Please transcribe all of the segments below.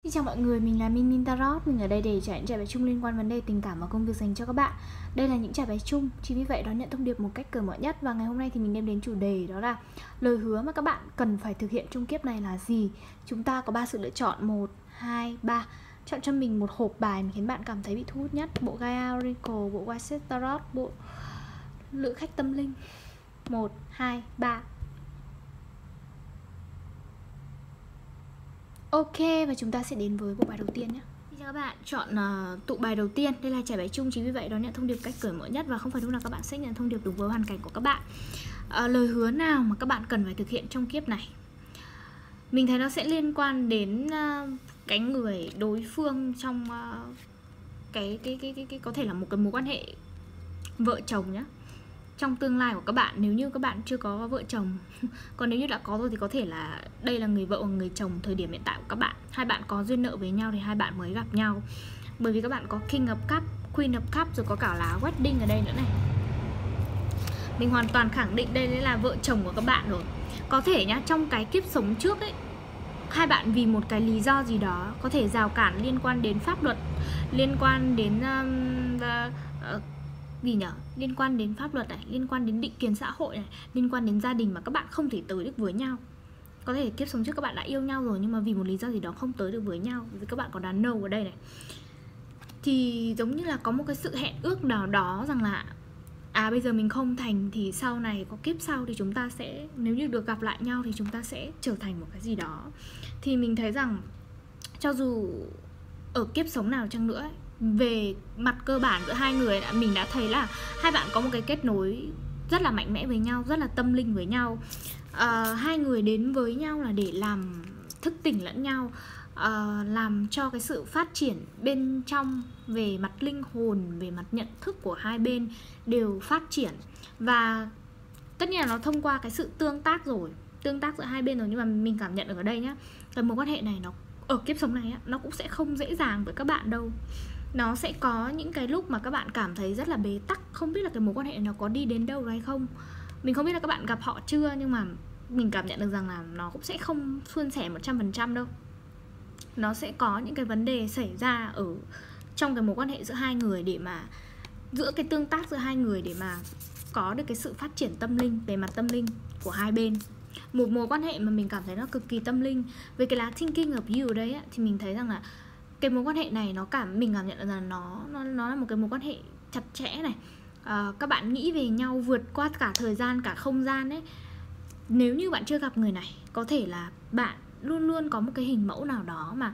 Xin chào mọi người, mình là Minh Minh Tarot. Mình ở đây để trải bài chung liên quan vấn đề tình cảm và công việc dành cho các bạn. Đây là những trải bài chung, chính vì vậy đón nhận thông điệp một cách cởi mở nhất. Và ngày hôm nay thì mình đem đến chủ đề đó là lời hứa mà các bạn cần phải thực hiện trong kiếp này là gì. Chúng ta có 3 sự lựa chọn, 1, 2, 3. Chọn cho mình một hộp bài mà khiến bạn cảm thấy bị thu hút nhất. Bộ Gaia Oracle, bộ White Tarot, bộ Lữ Khách Tâm Linh. 1, 2, 3. Ok, và chúng ta sẽ đến với bộ bài đầu tiên nhé. Xin chào các bạn, chọn tụ bài đầu tiên. Đây là trải bài chung, chính vì vậy đón nhận thông điệp cách cởi mở nhất. Và không phải lúc nào các bạn sẽ nhận thông điệp đúng với hoàn cảnh của các bạn. Lời hứa nào mà các bạn cần phải thực hiện trong kiếp này? Mình thấy nó sẽ liên quan đến cái người đối phương trong cái có thể là một cái mối quan hệ vợ chồng nhé. Trong tương lai của các bạn, nếu như các bạn chưa có vợ chồng. Còn nếu như đã có rồi thì có thể là đây là người vợ hoặc người chồng thời điểm hiện tại của các bạn. Hai bạn có duyên nợ với nhau thì hai bạn mới gặp nhau. Bởi vì các bạn có King of Cup, Queen of Cup, rồi có cả lá Wedding ở đây nữa này. Mình hoàn toàn khẳng định đây là vợ chồng của các bạn rồi. Có thể nhá, trong cái kiếp sống trước ấy, hai bạn vì một cái lý do gì đó, có thể rào cản liên quan đến pháp luật, liên quan đến liên quan đến pháp luật này, liên quan đến định kiến xã hội này, liên quan đến gia đình mà các bạn không thể tới được với nhau. Có thể kiếp sống trước các bạn đã yêu nhau rồi nhưng mà vì một lý do gì đó không tới được với nhau. Vì các bạn có đàn no ở đây này. Thì giống như là có một cái sự hẹn ước nào đó rằng là bây giờ mình không thành thì sau này có kiếp sau thì chúng ta sẽ, nếu như được gặp lại nhau thì chúng ta sẽ trở thành một cái gì đó. Thì mình thấy rằng cho dù ở kiếp sống nào chăng nữa ấy, về mặt cơ bản giữa hai người mình đã thấy là hai bạn có một cái kết nối rất là mạnh mẽ với nhau, rất là tâm linh với nhau. Hai người đến với nhau là để làm thức tỉnh lẫn nhau, làm cho cái sự phát triển bên trong về mặt linh hồn, về mặt nhận thức của hai bên đều phát triển. Và tất nhiên là nó thông qua cái sự tương tác giữa hai bên rồi. Nhưng mà mình cảm nhận được ở đây nhá, cái mối quan hệ này nó ở kiếp sống này nó cũng sẽ không dễ dàng với các bạn đâu. Nó sẽ có những cái lúc mà các bạn cảm thấy rất là bế tắc, không biết là cái mối quan hệ này nó có đi đến đâu hay không. Mình không biết là các bạn gặp họ chưa, nhưng mà mình cảm nhận được rằng là nó cũng sẽ không suôn sẻ 100% đâu. Nó sẽ có những cái vấn đề xảy ra ở trong cái mối quan hệ giữa hai người, để mà giữa cái tương tác giữa hai người để mà có được cái sự phát triển tâm linh, về mặt tâm linh của hai bên. Một mối quan hệ mà mình cảm thấy nó cực kỳ tâm linh. Với cái lá Thinking of You ở đây thì mình thấy rằng là cái mối quan hệ này mình cảm nhận là nó là một cái mối quan hệ chặt chẽ này. Các bạn nghĩ về nhau vượt qua cả thời gian, cả không gian ấy. Nếu như bạn chưa gặp người này, có thể là bạn luôn luôn có một cái hình mẫu nào đó mà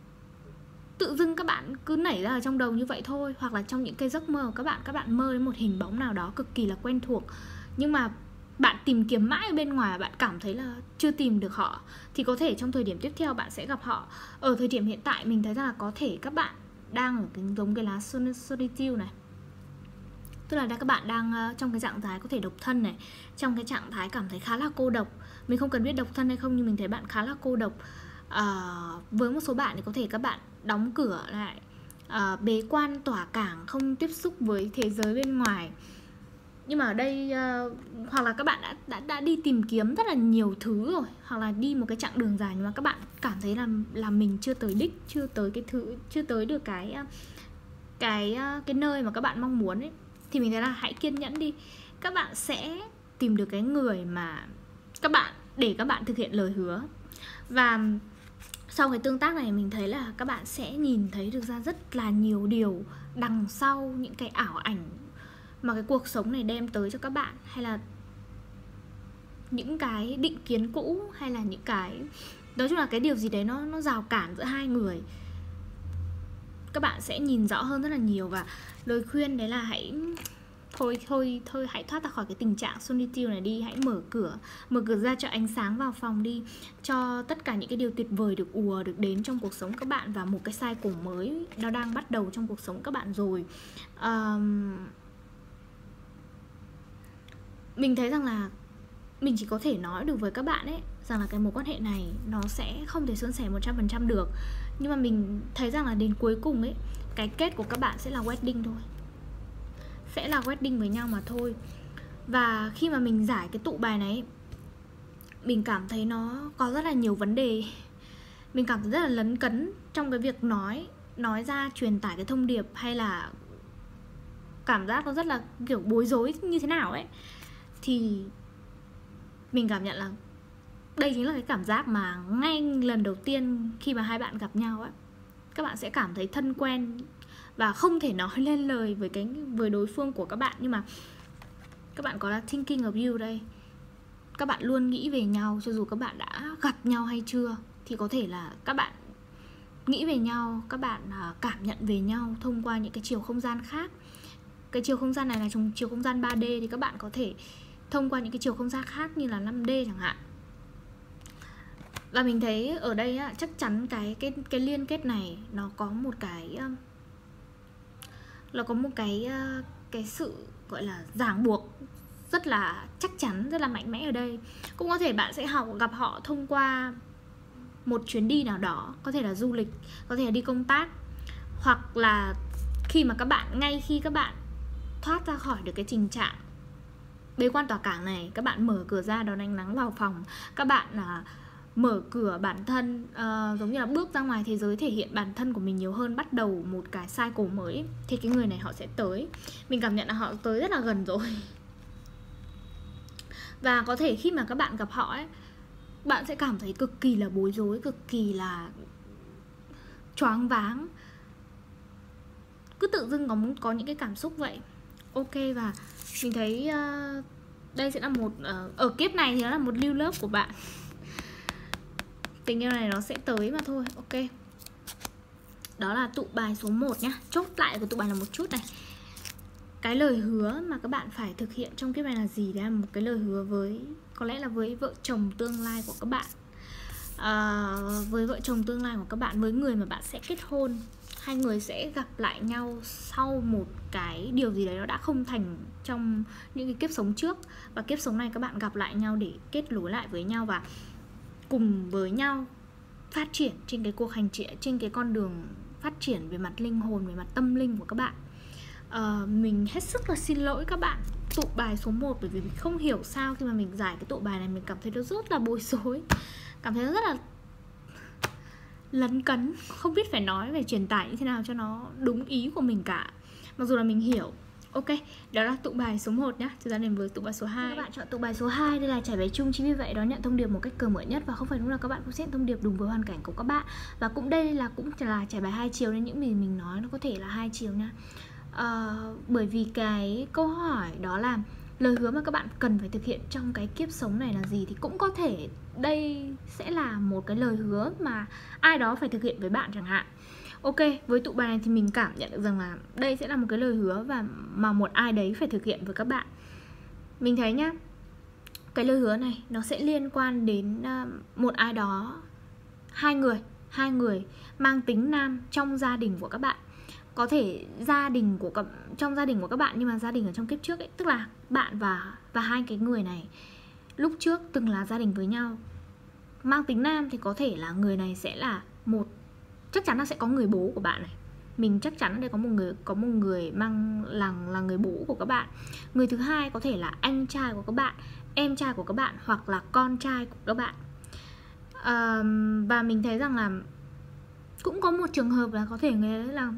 tự dưng các bạn cứ nảy ra ở trong đầu như vậy thôi. Hoặc là trong những cái giấc mơ của các bạn mơ đến một hình bóng nào đó cực kỳ là quen thuộc, nhưng mà bạn tìm kiếm mãi ở bên ngoài, bạn cảm thấy là chưa tìm được họ. Thì có thể trong thời điểm tiếp theo bạn sẽ gặp họ. Ở thời điểm hiện tại mình thấy rằng là có thể các bạn đang ở giống cái lá Solitude này. Tức là các bạn đang trong cái trạng thái có thể độc thân này, trong cái trạng thái cảm thấy khá là cô độc. Mình không cần biết độc thân hay không, nhưng mình thấy bạn khá là cô độc. Với một số bạn thì có thể các bạn đóng cửa lại, bế quan tỏa cảng, không tiếp xúc với thế giới bên ngoài. Nhưng mà ở đây hoặc là các bạn đã đi tìm kiếm rất là nhiều thứ rồi, hoặc là đi một cái chặng đường dài nhưng mà các bạn cảm thấy là mình chưa tới đích, chưa tới cái thứ, chưa tới được cái nơi mà các bạn mong muốn ấy. Thì mình thấy là hãy kiên nhẫn đi. Các bạn sẽ tìm được cái người mà để các bạn thực hiện lời hứa. Và sau cái tương tác này mình thấy là các bạn sẽ nhìn thấy được ra rất là nhiều điều đằng sau những cái ảo ảnh mà cái cuộc sống này đem tới cho các bạn, hay là những cái định kiến cũ, hay là những cái, nói chung là cái điều gì đấy nó rào cản giữa hai người. Các bạn sẽ nhìn rõ hơn rất là nhiều. Và lời khuyên đấy là hãy hãy thoát ra khỏi cái tình trạng solitude này đi. Hãy mở cửa ra cho ánh sáng vào phòng đi, cho tất cả những cái điều tuyệt vời được đến trong cuộc sống các bạn. Và một cái cycle mới nó đang bắt đầu trong cuộc sống các bạn rồi. Mình thấy rằng là mình chỉ có thể nói được với các bạn ấy rằng là cái mối quan hệ này nó sẽ không thể suôn sẻ 100% được. Nhưng mà mình thấy rằng là đến cuối cùng ấy, cái kết của các bạn sẽ là wedding thôi. Sẽ là wedding với nhau mà thôi. Và khi mà mình giải cái tụ bài này, mình cảm thấy nó có rất là nhiều vấn đề mình cảm thấy rất là lấn cấn trong cái việc nói ra, truyền tải cái thông điệp, hay là cảm giác nó rất là kiểu bối rối như thế nào ấy. Thì mình cảm nhận là đây chính là cái cảm giác mà ngay lần đầu tiên khi mà hai bạn gặp nhau ấy, các bạn sẽ cảm thấy thân quen và không thể nói lên lời với đối phương của các bạn. Nhưng mà các bạn có là thinking of you đây. Các bạn luôn nghĩ về nhau cho dù các bạn đã gặp nhau hay chưa. Thì có thể là các bạn nghĩ về nhau, các bạn cảm nhận về nhau thông qua những cái chiều không gian khác. Cái chiều không gian này là trong chiều không gian 3D, thì các bạn có thể thông qua những cái chiều không gian khác như là 5D chẳng hạn. Và mình thấy ở đây á, chắc chắn cái liên kết này nó có một cái sự gọi là ràng buộc rất là chắc chắn, rất là mạnh mẽ ở đây. Cũng có thể bạn sẽ gặp họ thông qua một chuyến đi nào đó, có thể là du lịch, có thể là đi công tác, hoặc là ngay khi các bạn thoát ra khỏi được cái tình trạng bế quan tỏa cảng này, các bạn mở cửa ra đón ánh nắng vào phòng, các bạn mở cửa bản thân, giống như là bước ra ngoài thế giới, thể hiện bản thân của mình nhiều hơn, bắt đầu một cái cycle mới, thì cái người này họ sẽ tới. Mình cảm nhận là họ tới rất là gần rồi. Và có thể khi mà các bạn gặp họ ấy, bạn sẽ cảm thấy cực kỳ là bối rối, cực kỳ là choáng váng, cứ tự dưng có những cái cảm xúc vậy. Ok, và mình thấy đây sẽ là một ở kiếp này thì nó là một lưu lớp của bạn. Tình yêu này nó sẽ tới mà thôi. Ok, đó là tụ bài số 1 nhá. Chốt lại của tụ bài là một chút này. Cái lời hứa mà các bạn phải thực hiện trong kiếp này là gì? Đấy là một cái lời hứa có lẽ là với vợ chồng tương lai của các bạn. Với vợ chồng tương lai của các bạn, với người mà bạn sẽ kết hôn. Hai người sẽ gặp lại nhau sau một cái điều gì đấy nó đã không thành trong những cái kiếp sống trước. Và kiếp sống này các bạn gặp lại nhau để kết nối lại với nhau và cùng với nhau phát triển trên cái cuộc hành trình, trên cái con đường phát triển về mặt linh hồn, về mặt tâm linh của các bạn. Mình hết sức là xin lỗi các bạn tụ bài số 1, bởi vì mình không hiểu sao khi mà mình giải cái tụ bài này mình cảm thấy nó rất là bối rối, cảm thấy nó rất là lấn cấn, không biết phải nói, phải truyền tải như thế nào cho nó đúng ý của mình cả, mặc dù là mình hiểu. Ok, đó là tụ bài số 1 nhá. Chúng ta đến với tụ bài số 2. Các bạn chọn tụ bài số 2, đây là trải bài chung, chính vì vậy đó nhận thông điệp một cách cởi mở nhất, và không phải lúc nào các bạn cũng sẽ thông điệp đúng với hoàn cảnh của các bạn. Và cũng cũng là trải bài 2 chiều, nên những gì mình nói nó có thể là 2 chiều nha. Bởi vì cái câu hỏi đó là lời hứa mà các bạn cần phải thực hiện trong cái kiếp sống này là gì, thì cũng có thể đây sẽ là một cái lời hứa mà ai đó phải thực hiện với bạn chẳng hạn. Ok, với tụ bài này thì mình cảm nhận được rằng là đây sẽ là một cái lời hứa mà một ai đấy phải thực hiện với các bạn. Mình thấy nhá, cái lời hứa này nó sẽ liên quan đến một ai đó, hai người mang tính nam trong gia đình của các bạn. Có thể trong gia đình của các bạn, nhưng mà gia đình ở trong kiếp trước ấy, tức là bạn và hai cái người này lúc trước từng là gia đình với nhau. Mang tính nam thì có thể là người này sẽ là chắc chắn là sẽ có người bố của bạn này. Mình chắc chắn ở đây có một người mang là người bố của các bạn. Người thứ hai có thể là anh trai của các bạn, em trai của các bạn, hoặc là con trai của các bạn. Và mình thấy rằng là cũng có một trường hợp là có thể là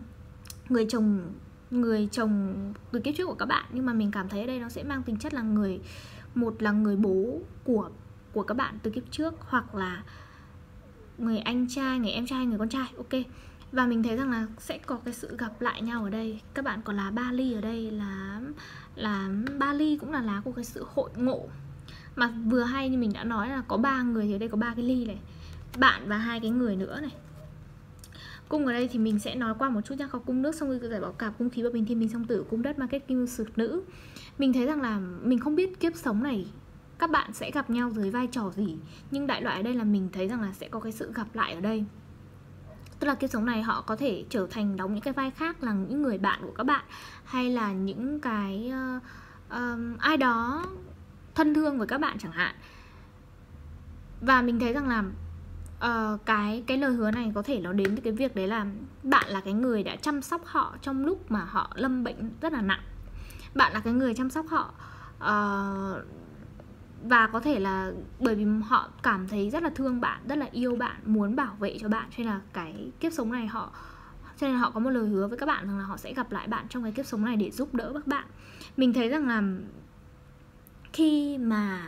người chồng từ kiếp trước của các bạn, nhưng mà mình cảm thấy ở đây nó sẽ mang tính chất là một là người bố của các bạn từ kiếp trước, hoặc là người anh trai, người em trai, người con trai. Ok, và mình thấy rằng là sẽ có cái sự gặp lại nhau ở đây. Các bạn còn là ba ly ở đây, là ba ly cũng là lá của cái sự hội ngộ. Mà vừa hay như mình đã nói là có 3 người thì ở đây có 3 cái ly này, bạn và 2 cái người nữa này. Cung ở đây thì mình sẽ nói qua một chút nhá. Có cung nước, xong rồi giải bảo cạp, cung khí và bình thiên bình song tử, cung đất, market, kim sực nữ. Mình thấy rằng là mình không biết kiếp sống này các bạn sẽ gặp nhau dưới vai trò gì, nhưng đại loại ở đây là mình thấy rằng là sẽ có cái sự gặp lại ở đây. Tức là kiếp sống này họ có thể trở thành đóng những cái vai khác, là những người bạn của các bạn, hay là những cái ai đó thân thương với các bạn chẳng hạn. Và mình thấy rằng là cái lời hứa này có thể nó đến từ cái việc đấy là bạn là cái người đã chăm sóc họ trong lúc mà họ lâm bệnh rất là nặng. Bạn là cái người chăm sóc họ và có thể là bởi vì họ cảm thấy rất là thương bạn, rất là yêu bạn, muốn bảo vệ cho bạn, cho nên là cái kiếp sống này cho nên họ có một lời hứa với các bạn rằng là họ sẽ gặp lại bạn trong cái kiếp sống này để giúp đỡ các bạn. Mình thấy rằng là khi mà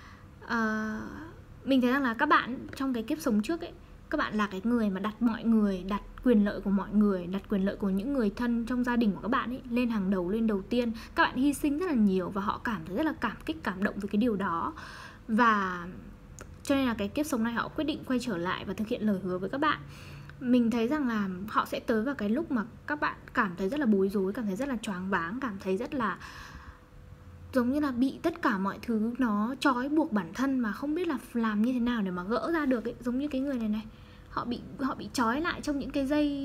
mình thấy rằng là các bạn trong cái kiếp sống trước ấy, các bạn là cái người mà đặt mọi người, đặt quyền lợi của mọi người, đặt quyền lợi của những người thân trong gia đình của các bạn ấy lên hàng đầu, lên đầu tiên. Các bạn hy sinh rất là nhiều và họ cảm thấy rất là cảm kích, cảm động với cái điều đó. Và cho nên là cái kiếp sống này họ quyết định quay trở lại và thực hiện lời hứa với các bạn. Mình thấy rằng là họ sẽ tới vào cái lúc mà các bạn cảm thấy rất là bối rối, cảm thấy rất là choáng váng, cảm thấy rất là giống như là bị tất cả mọi thứ nó trói buộc bản thân mà không biết là làm như thế nào để mà gỡ ra được ấy. Giống như cái người này này, họ bị trói lại trong những cái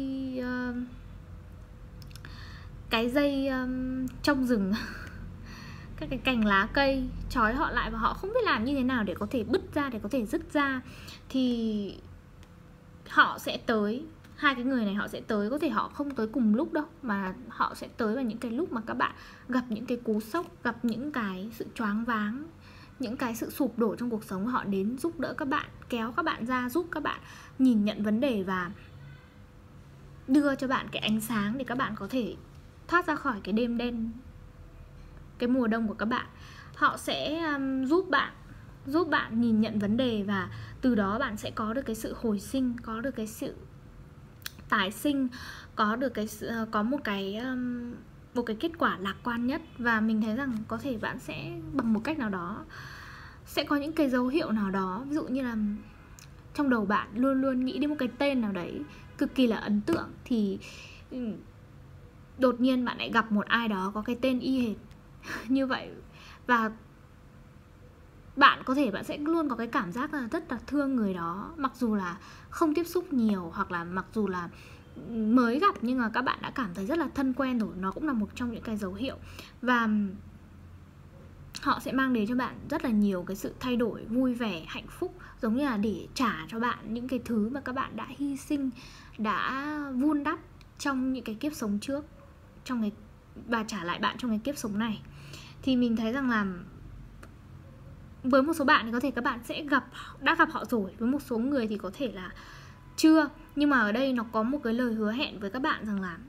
dây trong rừng các cái cành lá cây trói họ lại và họ không biết làm như thế nào để có thể bứt ra, để có thể dứt ra. Thì họ sẽ tới, hai cái người này họ sẽ tới, có thể họ không tới cùng lúc đâu, mà họ sẽ tới vào những cái lúc mà các bạn gặp những cái cú sốc, gặp những cái sự choáng váng, những cái sự sụp đổ trong cuộc sống. Họ đến giúp đỡ các bạn, kéo các bạn ra, giúp các bạn nhìn nhận vấn đề và đưa cho bạn cái ánh sáng để các bạn có thể thoát ra khỏi cái đêm đen, cái mùa đông của các bạn. Họ sẽ giúp bạn nhìn nhận vấn đề và từ đó bạn sẽ có được cái sự hồi sinh, có được cái sự tái sinh, có một cái kết quả lạc quan nhất. Và mình thấy rằng có thể bạn sẽ bằng một cách nào đó sẽ có những cái dấu hiệu nào đó, ví dụ như là trong đầu bạn luôn luôn nghĩ đến một cái tên nào đấy cực kỳ là ấn tượng, thì đột nhiên bạn lại gặp một ai đó có cái tên y hệt như vậy, và bạn sẽ luôn có cái cảm giác là rất là thương người đó, mặc dù là không tiếp xúc nhiều, hoặc là mặc dù là mới gặp nhưng mà các bạn đã cảm thấy rất là thân quen rồi. Nó cũng là một trong những cái dấu hiệu. Và họ sẽ mang đến cho bạn rất là nhiều cái sự thay đổi, vui vẻ, hạnh phúc, giống như là để trả cho bạn những cái thứ mà các bạn đã hy sinh, đã vun đắp trong những cái kiếp sống trước, và trả lại bạn trong cái kiếp sống này. Thì mình thấy rằng là với một số bạn thì có thể các bạn đã gặp họ rồi, với một số người thì có thể là chưa. Nhưng mà ở đây nó có một cái lời hứa hẹn với các bạn rằng là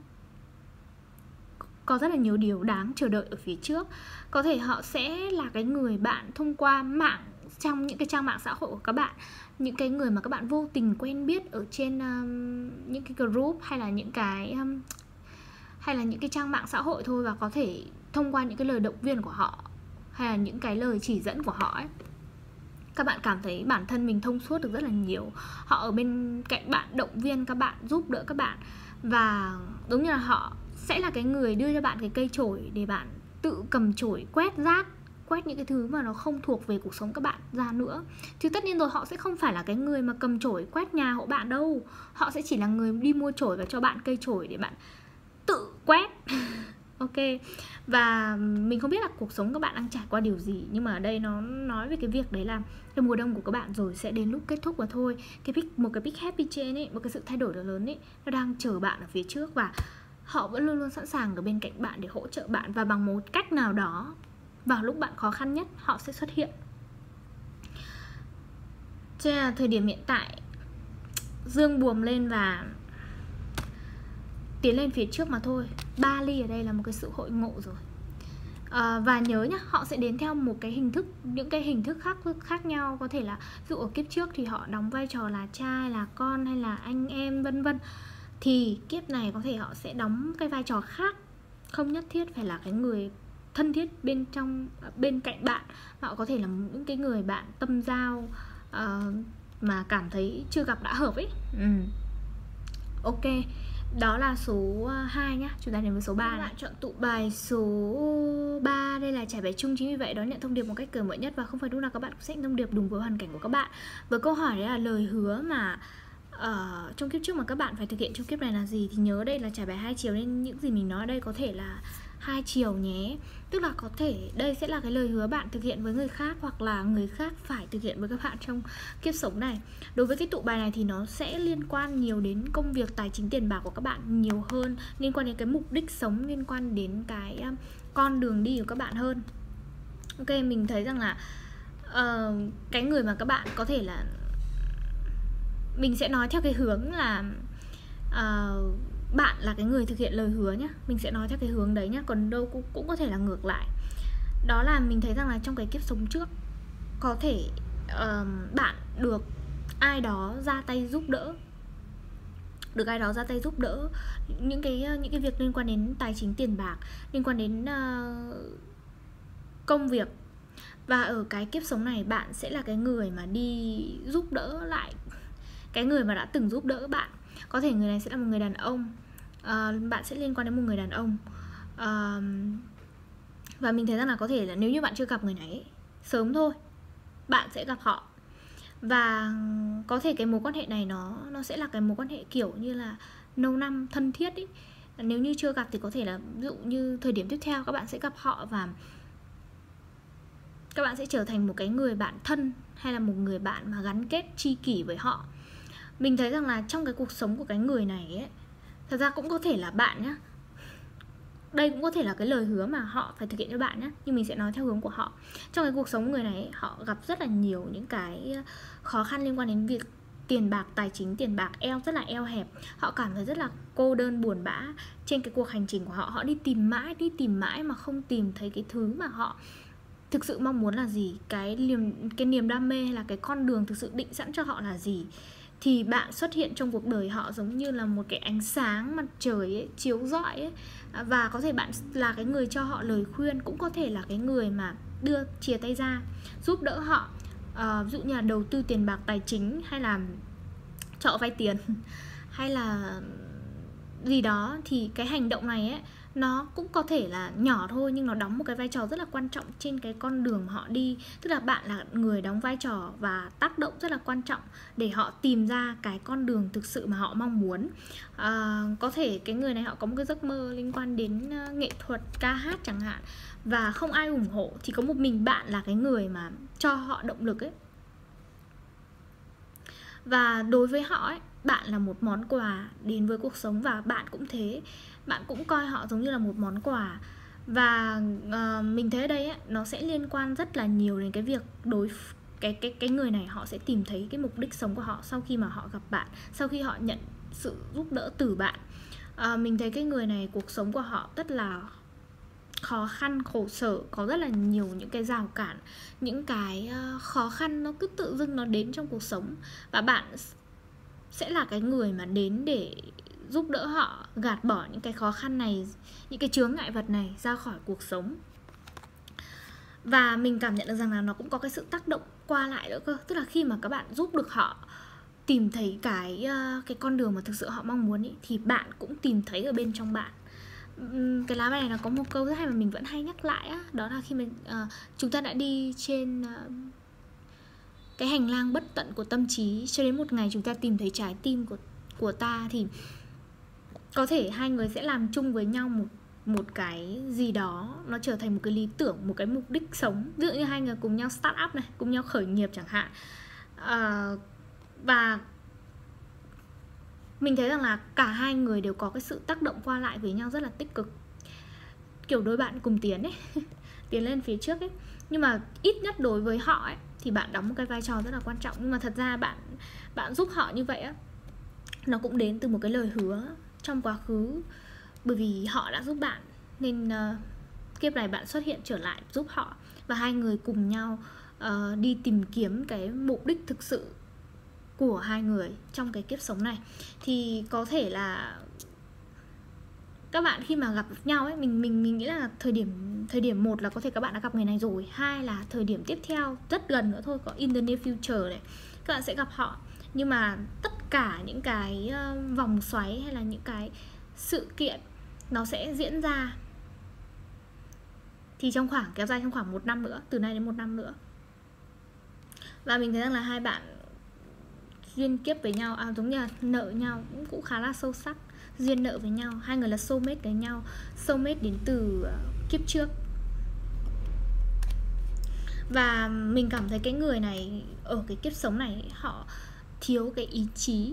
có rất là nhiều điều đáng chờ đợi ở phía trước. Có thể họ sẽ là cái người bạn thông qua mạng, trong những cái trang mạng xã hội của các bạn, những cái người mà các bạn vô tình quen biết ở trên những cái group hay là những cái trang mạng xã hội thôi. Và có thể thông qua những cái lời động viên của họ hay là những cái lời chỉ dẫn của họ ấy, các bạn cảm thấy bản thân mình thông suốt được rất là nhiều. Họ ở bên cạnh bạn, động viên các bạn, giúp đỡ các bạn. Và đúng như là họ sẽ là cái người đưa cho bạn cái cây chổi để bạn tự cầm chổi quét rác, quét những cái thứ mà nó không thuộc về cuộc sống các bạn ra nữa. Chứ tất nhiên rồi, họ sẽ không phải là cái người mà cầm chổi quét nhà hộ bạn đâu. Họ sẽ chỉ là người đi mua chổi và cho bạn cây chổi để bạn tự quét. Ok. Và mình không biết là cuộc sống các bạn đang trải qua điều gì, nhưng mà ở đây nó nói về cái việc đấy là cái mùa đông của các bạn rồi sẽ đến lúc kết thúc và thôi. Một cái big happy change ấy, một cái sự thay đổi lớn ấy, nó đang chờ bạn ở phía trước. Và họ vẫn luôn luôn sẵn sàng ở bên cạnh bạn để hỗ trợ bạn. Và bằng một cách nào đó, vào lúc bạn khó khăn nhất, họ sẽ xuất hiện. Cho nên là thời điểm hiện tại, dương buồm lên và tiến lên phía trước mà thôi. Bali ở đây là một cái sự hội ngộ rồi. Và nhớ nhá, họ sẽ đến theo một cái hình thức, những cái hình thức khác nhau. Có thể là ví dụ ở kiếp trước thì họ đóng vai trò là cha hay là con hay là anh em vân vân, thì kiếp này có thể họ sẽ đóng cái vai trò khác, không nhất thiết phải là cái người thân thiết bên cạnh bạn. Họ có thể là những cái người bạn tâm giao mà cảm thấy chưa gặp đã hợp ấy. Ok. Đó là số 2 nhá. Chúng ta đến với số 3. Các bạn chọn tụ bài số 3. Đây là trải bài chung, chính vì vậy đón nhận thông điệp một cách cởi mở nhất. Và không phải lúc nào các bạn cũng sẽ nhận thông điệp đúng với hoàn cảnh của các bạn. Với câu hỏi đấy là lời hứa mà trong kiếp trước mà các bạn phải thực hiện trong kiếp này là gì, thì nhớ đây là trải bài 2 chiều, nên những gì mình nói ở đây có thể là 2 chiều nhé. Tức là có thể đây sẽ là cái lời hứa bạn thực hiện với người khác, hoặc là người khác phải thực hiện với các bạn trong kiếp sống này. Đối với cái tụ bài này thì nó sẽ liên quan nhiều đến công việc, tài chính, tiền bạc của các bạn nhiều hơn, liên quan đến cái mục đích sống, liên quan đến cái con đường đi của các bạn hơn. Ok, mình thấy rằng là cái người mà các bạn có thể là, mình sẽ nói theo cái hướng là bạn là cái người thực hiện lời hứa nhá, mình sẽ nói theo cái hướng đấy nhá, còn đâu cũng có thể là ngược lại. Đó là mình thấy rằng là trong cái kiếp sống trước có thể bạn được ai đó ra tay giúp đỡ, những cái việc liên quan đến tài chính tiền bạc, liên quan đến công việc. Và ở cái kiếp sống này bạn sẽ là cái người mà đi giúp đỡ lại cái người mà đã từng giúp đỡ bạn. Có thể người này sẽ là một người đàn ông, bạn sẽ liên quan đến một người đàn ông. Và mình thấy rằng là có thể là nếu như bạn chưa gặp người này ấy, sớm thôi bạn sẽ gặp họ. Và có thể cái mối quan hệ này nó sẽ là cái mối quan hệ kiểu như là lâu năm thân thiết ý. Nếu như chưa gặp thì có thể là ví dụ như thời điểm tiếp theo các bạn sẽ gặp họ và các bạn sẽ trở thành một cái người bạn thân, hay là một người bạn mà gắn kết tri kỷ với họ. Mình thấy rằng là trong cái cuộc sống của cái người này ấy, thật ra cũng có thể là bạn nhá, đây cũng có thể là cái lời hứa mà họ phải thực hiện cho bạn nhé, nhưng mình sẽ nói theo hướng của họ. Trong cái cuộc sống người này ấy, họ gặp rất là nhiều những cái khó khăn liên quan đến việc tiền bạc, tài chính, tiền bạc rất là eo hẹp. Họ cảm thấy rất là cô đơn, buồn bã trên cái cuộc hành trình của họ. Họ đi tìm mãi mà không tìm thấy cái thứ mà họ thực sự mong muốn là gì, cái niềm đam mê hay là cái con đường thực sự định sẵn cho họ là gì. Thì bạn xuất hiện trong cuộc đời họ giống như là một cái ánh sáng mặt trời ấy, chiếu rọi ấy. Và có thể bạn là cái người cho họ lời khuyên, cũng có thể là cái người mà đưa chìa tay ra giúp đỡ họ, ví dụ như là đầu tư tiền bạc, tài chính, hay là cho họ vay tiền hay là gì đó. Thì cái hành động này ấy, nó cũng có thể là nhỏ thôi nhưng nó đóng một cái vai trò rất là quan trọng trên cái con đường mà họ đi. Tức là bạn là người đóng vai trò và tác động rất là quan trọng để họ tìm ra cái con đường thực sự mà họ mong muốn. Có thể cái người này họ có một cái giấc mơ liên quan đến nghệ thuật, ca hát chẳng hạn, và không ai ủng hộ, thì có một mình bạn là cái người mà cho họ động lực ấy. Và đối với họ ấy, bạn là một món quà đến với cuộc sống, và bạn cũng thế, bạn cũng coi họ giống như là một món quà. Và mình thấy ở đây ấy, nó sẽ liên quan rất là nhiều đến cái việc cái người này họ sẽ tìm thấy cái mục đích sống của họ sau khi mà họ gặp bạn, sau khi họ nhận sự giúp đỡ từ bạn. Mình thấy cái người này cuộc sống của họ rất là khó khăn, khổ sở, có rất là nhiều những cái rào cản, những cái khó khăn nó cứ tự dưng nó đến trong cuộc sống. Và bạn sẽ là cái người mà đến để giúp đỡ họ gạt bỏ những cái khó khăn này, những cái chướng ngại vật này ra khỏi cuộc sống. Và mình cảm nhận được rằng là nó cũng có cái sự tác động qua lại nữa cơ. Tức là khi mà các bạn giúp được họ tìm thấy cái con đường mà thực sự họ mong muốn ý, thì bạn cũng tìm thấy ở bên trong bạn. Cái lá bài này nó có một câu rất hay mà mình vẫn hay nhắc lại á, đó là khi mà chúng ta đã đi trên cái hành lang bất tận của tâm trí, cho đến một ngày chúng ta tìm thấy trái tim của ta, thì có thể hai người sẽ làm chung với nhau một cái gì đó, nó trở thành một cái lý tưởng, một cái mục đích sống. Ví dụ như hai người cùng nhau start up này, cùng nhau khởi nghiệp chẳng hạn. Và mình thấy rằng là cả hai người đều có cái sự tác động qua lại với nhau rất là tích cực, kiểu đôi bạn cùng tiến ấy tiến lên phía trước ấy. Nhưng mà ít nhất đối với họ ấy, thì bạn đóng một cái vai trò rất là quan trọng. Nhưng mà thật ra bạn giúp họ như vậy á, nó cũng đến từ một cái lời hứa trong quá khứ. Bởi vì họ đã giúp bạn nên kiếp này bạn xuất hiện trở lại giúp họ, và hai người cùng nhau đi tìm kiếm cái mục đích thực sự của hai người trong cái kiếp sống này. Thì có thể là các bạn khi mà gặp nhau ấy, mình nghĩ là thời điểm 1 là có thể các bạn đã gặp người này rồi, 2 là thời điểm tiếp theo rất gần nữa thôi, có in the near future này, các bạn sẽ gặp họ. Nhưng mà tất cả những cái vòng xoáy hay là những cái sự kiện nó sẽ diễn ra thì kéo dài trong khoảng 1 năm nữa, từ nay đến 1 năm nữa. Và mình thấy rằng là hai bạn duyên kiếp với nhau, giống như là nợ nhau cũng khá là sâu sắc, duyên nợ với nhau. Hai người là soulmate với nhau, soulmate đến từ kiếp trước. Và mình cảm thấy cái người này ở cái kiếp sống này họ thiếu cái ý chí,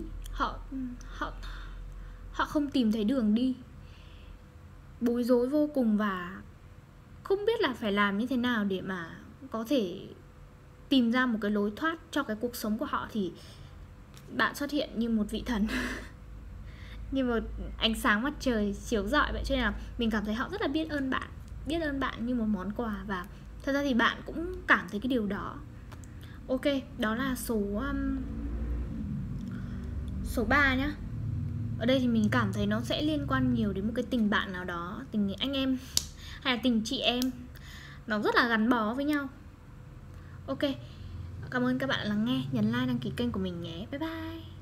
họ không tìm thấy đường đi, bối rối vô cùng và không biết là phải làm như thế nào để mà có thể tìm ra một cái lối thoát cho cái cuộc sống của họ, thì bạn xuất hiện như một vị thần như một ánh sáng mặt trời chiếu rọi vậy. Cho nên là mình cảm thấy họ rất là biết ơn bạn như một món quà. Và thật ra thì bạn cũng cảm thấy cái điều đó. Ok, đó là số 3 nhá. Ở đây thì mình cảm thấy nó sẽ liên quan nhiều đến một cái tình bạn nào đó, tình anh em hay là tình chị em, nó rất là gắn bó với nhau. Ok, cảm ơn các bạn đã lắng nghe. Nhấn like, đăng ký kênh của mình nhé. Bye bye.